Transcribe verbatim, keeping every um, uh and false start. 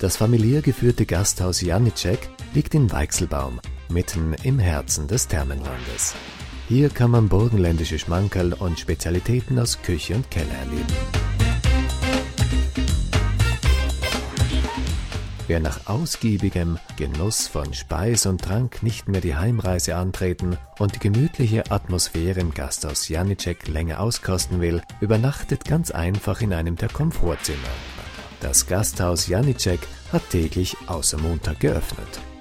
Das familiär geführte Gasthaus Janicek liegt in Weichselbaum, mitten im Herzen des Thermenlandes. Hier kann man burgenländische Schmankerl und Spezialitäten aus Küche und Keller erleben. Wer nach ausgiebigem Genuss von Speis und Trank nicht mehr die Heimreise antreten und die gemütliche Atmosphäre im Gasthaus Janicek länger auskosten will, übernachtet ganz einfach in einem der Komfortzimmer. Das Gasthaus Janicek hat täglich außer Montag geöffnet.